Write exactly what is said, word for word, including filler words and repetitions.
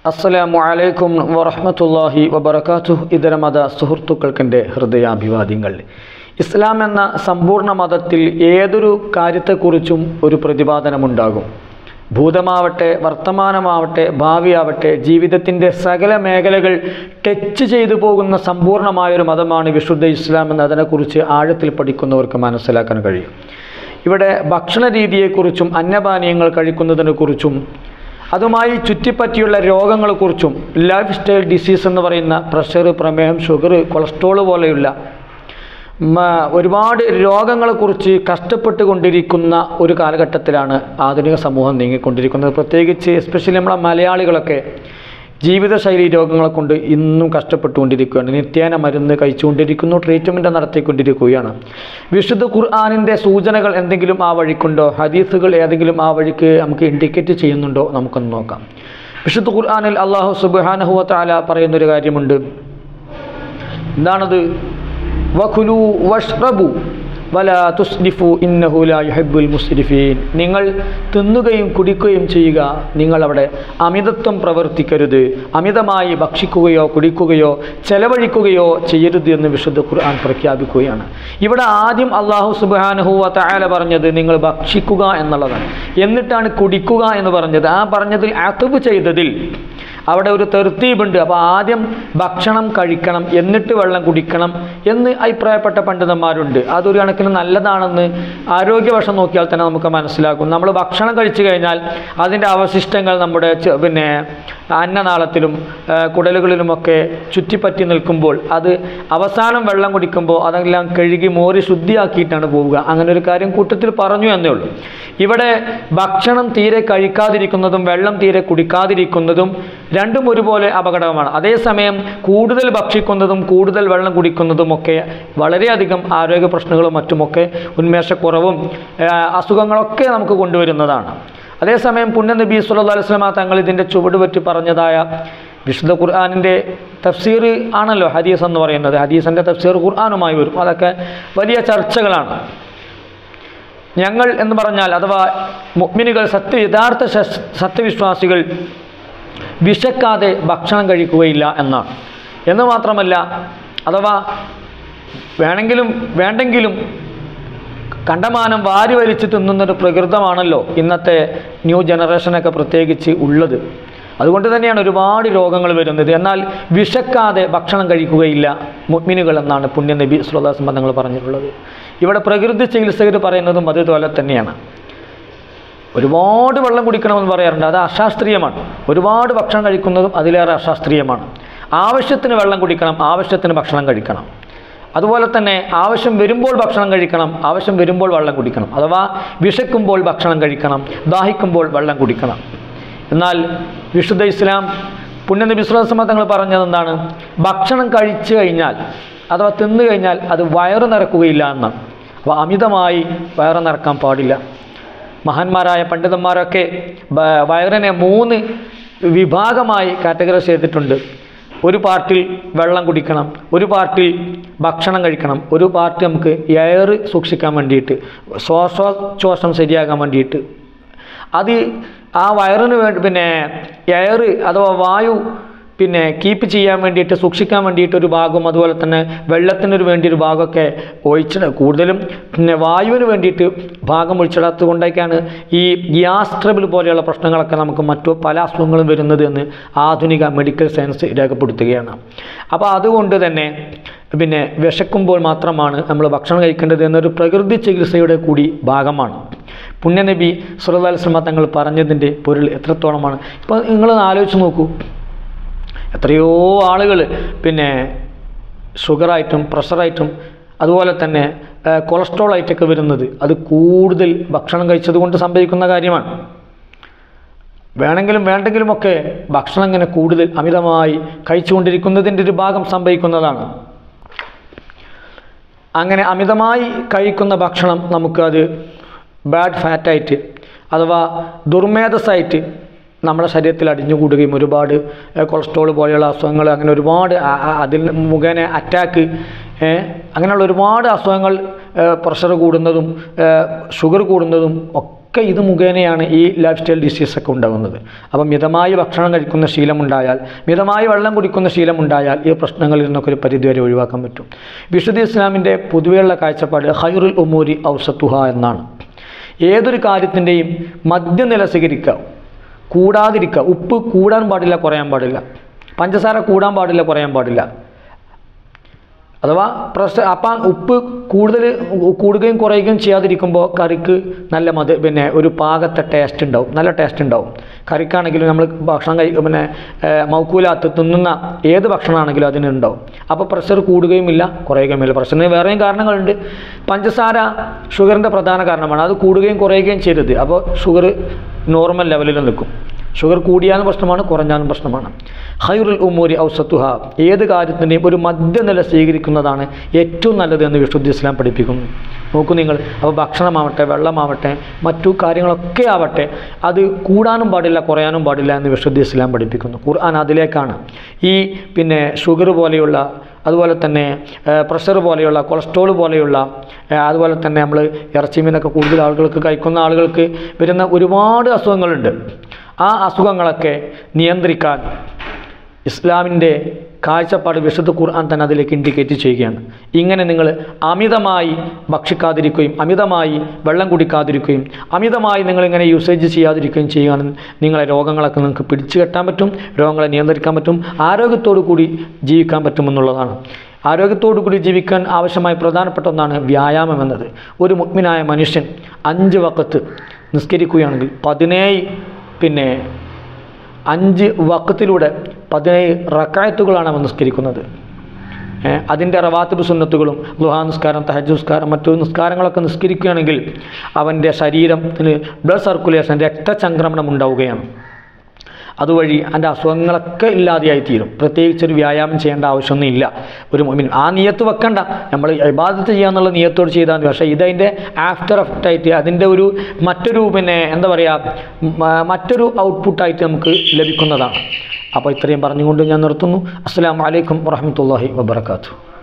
അസ്സലാമു അലൈക്കും വറഹ്മത്തുള്ളാഹി വബറകാതുഹു. ഇതര മത സുഹൃത്തുക്കൾക്കെൻ്റെ ഹൃദയാഭിവാദ്യങ്ങൾ. ഇസ്ലാം എന്ന സമ്പൂർണ്ണ മതത്തിൽ ഏതൊരു കാര്യത്തെക്കുറിച്ചും ഒരു പ്രതിപാദനമുണ്ടാകും. ഭൂതമാവട്ടെ, വർത്തമാനമാവട്ടെ, ഭാവിയാവട്ടെ, ജീവിതത്തിൻ്റെ സകല മേഖലകൾ ടച്ച് ചെയ്തു പോകുന്ന സമ്പൂർണ്ണമായൊരു മതമാണ് വിശുദ്ധ ഇസ്ലാം എന്ന് അതിനെക്കുറിച്ച് ആഴത്തിൽ പഠിക്കുന്നവർക്ക് മനസ്സിലാക്കാൻ കഴിയും. ഇവിടെ ഭക്ഷണ രീതിയെക്കുറിച്ചും അന്നപാനീയങ്ങൾ കഴിക്കുന്നതിനെക്കുറിച്ചും അതുമായി ചുറ്റിപ്പറ്റിയുള്ള രോഗങ്ങളെക്കുറിച്ചും ലൈഫ് സ്റ്റൈൽ ഡിസീസ് എന്ന് പറയുന്ന പ്രഷർ, പ്രമേഹം, ഷുഗർ, കൊളസ്ട്രോൾ പോലെയുള്ള ഒരുപാട് രോഗങ്ങളെക്കുറിച്ച് കഷ്ടപ്പെട്ടുകൊണ്ടിരിക്കുന്ന ഒരു കാലഘട്ടത്തിലാണ് ആധുനിക സമൂഹം നീങ്ങിക്കൊണ്ടിരിക്കുന്നത്. പ്രത്യേകിച്ച് എസ്പെഷ്യലി നമ്മളെ മലയാളികളൊക്കെ ജീവിതശൈലി രോഗങ്ങളെ കൊണ്ട് ഇന്നും കഷ്ടപ്പെട്ടുകൊണ്ടിരിക്കുകയാണ്. നിത്യേന മരുന്ന് കഴിച്ചുകൊണ്ടിരിക്കുന്നു, ട്രീറ്റ്മെൻറ്റ് നടത്തിക്കൊണ്ടിരിക്കുകയാണ്. വിശുദ്ധ ഖുർആനിൻ്റെ സൂചനകൾ എന്തെങ്കിലും ആ വഴിക്കുണ്ടോ? ഹദീസുകൾ ഏതെങ്കിലും ആ വഴിക്ക് നമുക്ക് ഇൻഡിക്കേറ്റ് ചെയ്യുന്നുണ്ടോ? നമുക്കൊന്ന് നോക്കാം. വിശുദ്ധ ഖുർആനിൽ അല്ലാഹു സുബ്ഹാനഹു വ തആല പറയുന്നൊരു കാര്യമുണ്ട്. എന്താണത്? വഖുലൂ വഷ്റബു വലാ തുസ്രിഫു ഇന്നഹു ലാ യുഹിബ്ബുൽ മുസ്രിഫീൻ. നിങ്ങൾ തിന്നുകയും കുടിക്കുകയും ചെയ്യുക, നിങ്ങളവിടെ അമിതത്വം പ്രവർത്തിക്കരുത്, അമിതമായി ഭക്ഷിക്കുകയോ കുടിക്കുകയോ ചെലവഴിക്കുകയോ ചെയ്യരുത് എന്ന് വിശുദ്ധ ഖുർആൻ പ്രഖ്യാപിക്കുകയാണ്. ഇവിടെ ആദ്യം അല്ലാഹു സുബ്ഹാനഹു വ തആല പറഞ്ഞത് നിങ്ങൾ ഭക്ഷിക്കുക എന്നുള്ളതാണ്. എന്നിട്ടാണ് കുടിക്കുക എന്ന് പറഞ്ഞത്. ആ പറഞ്ഞതിൽ അത്ബ് ചെയ്തതിൽ അവിടെ ഒരു തെർത്തീബുണ്ട്. അപ്പോൾ ആദ്യം ഭക്ഷണം കഴിക്കണം, എന്നിട്ട് വെള്ളം കുടിക്കണം എന്ന് അഭിപ്രായപ്പെട്ട പണ്ഡിതന്മാരുണ്ട്. അതൊരു കണക്കിന് നല്ലതാണെന്ന് ആരോഗ്യവശം നോക്കിയാൽ തന്നെ നമുക്ക് മനസ്സിലാക്കും. നമ്മൾ ഭക്ഷണം കഴിച്ചു കഴിഞ്ഞാൽ അതിൻ്റെ അവശിഷ്ടങ്ങൾ നമ്മുടെ പിന്നെ അന്നനാളത്തിലും കുടലുകളിലുമൊക്കെ ചുറ്റിപ്പറ്റി നിൽക്കുമ്പോൾ അത് അവസാനം വെള്ളം കുടിക്കുമ്പോൾ അതെല്ലാം കഴുകി മോരി ശുദ്ധിയാക്കിയിട്ടാണ് പോവുക. അങ്ങനെ ഒരു കാര്യം കൂട്ടത്തിൽ പറഞ്ഞു എന്നേ ഉള്ളൂ. ഇവിടെ ഭക്ഷണം തീരെ കഴിക്കാതിരിക്കുന്നതും വെള്ളം തീരെ കുടിക്കാതിരിക്കുന്നതും രണ്ടും ഒരുപോലെ അപകടമാണ്. അതേസമയം കൂടുതൽ ഭക്ഷിക്കുന്നതും കൂടുതൽ വെള്ളം കുടിക്കുന്നതും ഒക്കെ വളരെയധികം ആരോഗ്യ പ്രശ്നങ്ങളും മറ്റുമൊക്കെ ഉന്മേഷക്കുറവും അസുഖങ്ങളൊക്കെ നമുക്ക് കൊണ്ടുവരുന്നതാണ്. അതേസമയം പുണ്യ നബി സ്വല്ലല്ലാഹു അലൈഹി വസല്ലം തങ്ങൾ ഇതിൻ്റെ ചുവട് പറ്റി പറഞ്ഞതായ വിശുദ്ധ ഖുർആനിൻ്റെ തഫ്സീർ ആണല്ലോ ഹദീസ് എന്ന് പറയുന്നത്. ഹദീസിൻ്റെ തഫ്സീർ ഖുർആനുമായി വരും. അതൊക്കെ വലിയ ചർച്ചകളാണ്. ഞങ്ങൾ എന്ന് പറഞ്ഞാൽ അഥവാ മുഅ്മിനുകൾ, സത്യ യഥാർത്ഥ സത്യവിശ്വാസികൾ വിശക്കാതെ ഭക്ഷണം കഴിക്കുകയില്ല എന്നാണ്. എന്ന് മാത്രമല്ല, അഥവാ വേണമെങ്കിലും വേണ്ടെങ്കിലും കണ്ടമാനം വാരി വലിച്ച് തിന്നുന്നൊരു പ്രകൃതമാണല്ലോ ഇന്നത്തെ ന്യൂ ജനറേഷനൊക്കെ പ്രത്യേകിച്ച് ഉള്ളത്. അതുകൊണ്ട് തന്നെയാണ് ഒരുപാട് രോഗങ്ങൾ വരുന്നത്. എന്നാൽ വിശക്കാതെ ഭക്ഷണം കഴിക്കുകയില്ല മുഅ്മിനുകൾ എന്നാണ് പുണ്യ നബി സ്വല്ലല്ലാഹു അലൈഹി വസല്ലം തങ്ങൾ പറഞ്ഞിട്ടുള്ളത്. ഇവിടെ പ്രകൃതി ചികിത്സകർ പറയുന്നതും അതുപോലെ തന്നെയാണ്. ഒരുപാട് വെള്ളം കുടിക്കണമെന്ന് പറയാറുണ്ട്, അത് അശാസ്ത്രീയമാണ്. ഒരുപാട് ഭക്ഷണം കഴിക്കുന്നതും അതിലേറെ അശാസ്ത്രീയമാണ്. ആവശ്യത്തിന് വെള്ളം കുടിക്കണം, ആവശ്യത്തിന് ഭക്ഷണം കഴിക്കണം. അതുപോലെ തന്നെ ആവശ്യം വരുമ്പോൾ ഭക്ഷണം കഴിക്കണം, ആവശ്യം വരുമ്പോൾ വെള്ളം കുടിക്കണം. അഥവാ വിശക്കുമ്പോൾ ഭക്ഷണം കഴിക്കണം, ദാഹിക്കുമ്പോൾ വെള്ളം കുടിക്കണം. എന്നാൽ വിശുദ്ധ ഇസ്ലാം പുണ്യ നബി സ്വല്ലല്ലാഹു അലൈഹി വസല്ലം തങ്ങൾ പറഞ്ഞത് എന്താണ്? ഭക്ഷണം കഴിച്ചു കഴിഞ്ഞാൽ അഥവാ തിന്നു കഴിഞ്ഞാൽ അത് വയറ് നിറക്കുകയില്ല എന്നാണ്. അപ്പോൾ അമിതമായി വയറ് നിറക്കാൻ പാടില്ല. മഹാന്മാരായ പണ്ഡിതന്മാരൊക്കെ വയറിനെ മൂന്ന് വിഭാഗമായി കാറ്റഗറൈസ് ചെയ്തിട്ടുണ്ട്. ഒരു പാർട്ടിൽ വെള്ളം കുടിക്കണം, ഒരു പാർട്ടിൽ ഭക്ഷണം കഴിക്കണം, ഒരു പാർട്ടി നമുക്ക് എയർ സൂക്ഷിക്കാൻ വേണ്ടിയിട്ട്, ശ്വാസോച്ഛ്വാസം ശരിയാക്കാൻ വേണ്ടിയിട്ട്. അത് ആ വയറിന് വേണ്ടി പിന്നെ എയർ അഥവാ വായു പിന്നെ കീപ്പ് ചെയ്യാൻ വേണ്ടിയിട്ട്, സൂക്ഷിക്കാൻ വേണ്ടിയിട്ട് ഒരു ഭാഗം, അതുപോലെ തന്നെ വെള്ളത്തിനൊരു വേണ്ടി ഒരു ഭാഗമൊക്കെ ഒഴിച്ചിട്ട് കൂടുതലും പിന്നെ വായുവിന് വേണ്ടിയിട്ട് ഭാഗം ഒഴിച്ചിടാത്തത് കൊണ്ടൊക്കെയാണ് ഈ ഗ്യാസ് ട്രബിൾ പോലെയുള്ള പ്രശ്നങ്ങളൊക്കെ നമുക്ക് മറ്റു പല അസുഖങ്ങളും വരുന്നത് എന്ന് ആധുനിക മെഡിക്കൽ സയൻസ് രേഖപ്പെടുത്തുകയാണ്. അപ്പോൾ അതുകൊണ്ട് തന്നെ പിന്നെ വിശക്കുമ്പോൾ മാത്രമാണ് നമ്മൾ ഭക്ഷണം കഴിക്കേണ്ടത് എന്നൊരു പ്രകൃതി ചികിത്സയുടെ കൂടി ഭാഗമാണ്. പുണ്യനബി സ്വല്ലല്ലാഹു അലൈഹി വസല്ലം തങ്ങൾ പറഞ്ഞതിൻ്റെ പൊരുൾ എത്രത്തോളമാണ്? ഇപ്പോൾ നിങ്ങളൊന്ന് ആലോചിച്ച് നോക്കൂ. എത്രയോ ആളുകൾ പിന്നെ ഷുഗറായിട്ടും പ്രഷറായിട്ടും അതുപോലെ തന്നെ കൊളസ്ട്രോൾ ആയിട്ടൊക്കെ വരുന്നത് അത് കൂടുതൽ ഭക്ഷണം കഴിച്ചത് കൊണ്ട് സംഭവിക്കുന്ന കാര്യമാണ്. വേണമെങ്കിലും വേണ്ടെങ്കിലുമൊക്കെ ഭക്ഷണം ഇങ്ങനെ കൂടുതൽ അമിതമായി കഴിച്ചുകൊണ്ടിരിക്കുന്നതിൻ്റെ ഒരു ഭാഗം സംഭവിക്കുന്നതാണ്. അങ്ങനെ അമിതമായി കഴിക്കുന്ന ഭക്ഷണം നമുക്കത് ബാഡ് ഫാറ്റായിട്ട് അഥവാ ദുർമേധസ്സായിട്ട് നമ്മുടെ ശരീരത്തിൽ അടിഞ്ഞുകൂടുകയും ഒരുപാട് കൊളസ്ട്രോൾ പോലെയുള്ള അസുഖങ്ങൾ അങ്ങനെ ഒരുപാട് അതിൽ മുഖേന അറ്റാക്ക് അങ്ങനെയുള്ള ഒരുപാട് അസുഖങ്ങൾ, പ്രഷർ കൂടുന്നതും ഷുഗർ കൂടുന്നതും ഒക്കെ ഒക്കെ ഇത് മുഖേനയാണ് ഈ ലൈഫ് സ്റ്റൈൽ ഡിസീസൊക്കെ ഉണ്ടാകുന്നത്. അപ്പം മിതമായി ഭക്ഷണം കഴിക്കുന്ന ശീലമുണ്ടായാൽ, മിതമായി വെള്ളം കുടിക്കുന്ന ശീലമുണ്ടായാൽ ഈ പ്രശ്നങ്ങളിൽ നിന്നൊക്കെ ഒരു പരിധിവരെ ഒഴിവാക്കാൻ പറ്റും. വിശുദ്ധ ഇസ്ലാമിൻ്റെ പൊതുവെയുള്ള കാഴ്ചപ്പാട് ഖൈറുൽ ഉമൂരി ഔസത്തുഹ എന്നാണ്. ഏതൊരു കാര്യത്തിൻ്റെയും മധ്യനില സ്വീകരിക്കുക, കൂടാതിരിക്കുക. ഉപ്പ് കൂടാൻ പാടില്ല, കുറയാൻ പാടില്ല. പഞ്ചസാര കൂടാൻ പാടില്ല, കുറയാൻ പാടില്ല. അഥവാ പ്രശ്ന അപ്പം ഉപ്പ് കൂടുതൽ കൂടുകയും കുറയുകയും ചെയ്യാതിരിക്കുമ്പോൾ കറിക്ക് നല്ല മതി പിന്നെ ഒരു പാകത്തെ ടേസ്റ്റ് ഉണ്ടാവും, നല്ല ടേസ്റ്റ് ഉണ്ടാവും. കറിക്കാണെങ്കിലും നമ്മൾ ഭക്ഷണം കഴി പിന്നെ മൗക്കൂലാത്ത് തിന്നുന്ന ഏത് ഭക്ഷണമാണെങ്കിലും അതിനുണ്ടാവും. അപ്പോൾ പ്രഷർ കൂടുകയും ഇല്ല, കുറയുകയും ഇല്ല. പ്രഷറിന് വേറെയും കാരണങ്ങളുണ്ട്. പഞ്ചസാര ഷുഗറിൻ്റെ പ്രധാന കാരണമാണ്. അത് കൂടുകയും കുറയുകയും ചെയ്തത്. അപ്പോൾ ഷുഗർ നോർമൽ ലെവലിൽ നിൽക്കും. ഷുഗർ കൂടിയാലും പ്രശ്നമാണ്, കുറഞ്ഞാലും പ്രശ്നമാണ്. ഖൈറുൽ ഉമൂരി ഔസത്തുഹ, ഏത് കാര്യത്തിൻ്റെയും ഒരു മധ്യനില സ്വീകരിക്കുന്നതാണ് ഏറ്റവും നല്ലത് എന്ന് വിശുദ്ധ ഇസ്ലാം പഠിപ്പിക്കുന്നു. നോക്കൂ നിങ്ങൾ. അപ്പോൾ ഭക്ഷണമാവട്ടെ, വെള്ളമാവട്ടെ, മറ്റു കാര്യങ്ങളൊക്കെ ആവട്ടെ, അത് കൂടാനും പാടില്ല, കുറയാനും പാടില്ല എന്ന് വിശുദ്ധ ഇസ്ലാം പഠിപ്പിക്കുന്നു. ഖുർആൻ അതിലേക്കാണ് ഈ പിന്നെ ഷുഗർ പോലെയുള്ള, അതുപോലെ തന്നെ പ്രഷർ പോലെയുള്ള, കൊളസ്ട്രോൾ പോലെയുള്ള, അതുപോലെ തന്നെ നമ്മൾ ഇറച്ചി മീനൊക്കെ കൂടുതൽ ആളുകൾക്ക് കഴിക്കുന്ന ആളുകൾക്ക് വരുന്ന ഒരുപാട് അസുഖങ്ങളുണ്ട്. ആ അസുഖങ്ങളൊക്കെ നിയന്ത്രിക്കാൻ ഇസ്ലാമിൻ്റെ കാഴ്ചപ്പാട് വിശുദ്ധ ഖുർആൻ തന്നെ അതിലേക്ക് ഇൻഡിക്കേറ്റ് ചെയ്യുകയാണ്. ഇങ്ങനെ നിങ്ങൾ അമിതമായി ഭക്ഷിക്കാതിരിക്കുകയും അമിതമായി വെള്ളം കുടിക്കാതിരിക്കുകയും അമിതമായി നിങ്ങളിങ്ങനെ യൂസേജ് ചെയ്യാതിരിക്കുകയും ചെയ്യുകയാണെങ്കിൽ നിങ്ങളെ രോഗങ്ങളൊക്കെ നിങ്ങൾക്ക് പിടിച്ചു കെട്ടാൻ പറ്റും, രോഗങ്ങളെ നിയന്ത്രിക്കാൻ പറ്റും, ആരോഗ്യത്തോടു കൂടി ജീവിക്കാൻ പറ്റുമെന്നുള്ളതാണ്. ആരോഗ്യത്തോടു കൂടി ജീവിക്കാൻ ആവശ്യമായ പ്രധാനപ്പെട്ട ഒന്നാണ് വ്യായാമം എന്നത്. ഒരു മുഅ്മിനായ മനുഷ്യൻ അഞ്ച് വഖത്ത് നിസ്കരിക്കുകയാണെങ്കിൽ പതിനേഴ് പിന്നെ അഞ്ച് വഖത്തിലൂടെ പതിനേഴ് റക്അത്തുകളാണ് അവൻ നിസ്കരിക്കുന്നത്. അതിൻ്റെ റവാത്തിബ് സുന്നത്തുകളും ദുഹാ നിസ്കാരം, തഹജ്ജുദ് നിസ്കാരം, മറ്റു നിസ്കാരങ്ങളൊക്കെ നിസ്കരിക്കുകയാണെങ്കിൽ അവൻ്റെ ശരീരത്തിന് ബ്ലഡ് സർക്കുലേഷൻ, രക്തചംക്രമണം ഉണ്ടാവുകയാണ്. അതുവഴി അതിൻ്റെ അസുഖങ്ങളൊക്കെ ഇല്ലാതെയായി തീരും. പ്രത്യേകിച്ചൊരു വ്യായാമം ചെയ്യേണ്ട ആവശ്യമൊന്നും ഇല്ല ഒരു മുഅ്മിൻ. ആ നിയത്ത് വെക്കണ്ട, നമ്മൾ ഇബാദത്ത് ചെയ്യാന്നുള്ള നിയത്തോട് ചെയ്താൽ മതി. പക്ഷേ ഇതതിൻ്റെ ആഫ്റ്റർ എഫക്റ്റായിട്ട് അതിൻ്റെ ഒരു മറ്റൊരു പിന്നെ എന്താ പറയുക മറ്റൊരു ഔട്ട്പുട്ടായിട്ട് നമുക്ക് ലഭിക്കുന്നതാണ്. അപ്പോൾ ഇത്രയും പറഞ്ഞുകൊണ്ട് ഞാൻ നിർത്തുന്നു. അസ്സലാമു അലൈക്കും വറഹ്മത്തുള്ളാഹി വബറകാതുഹു.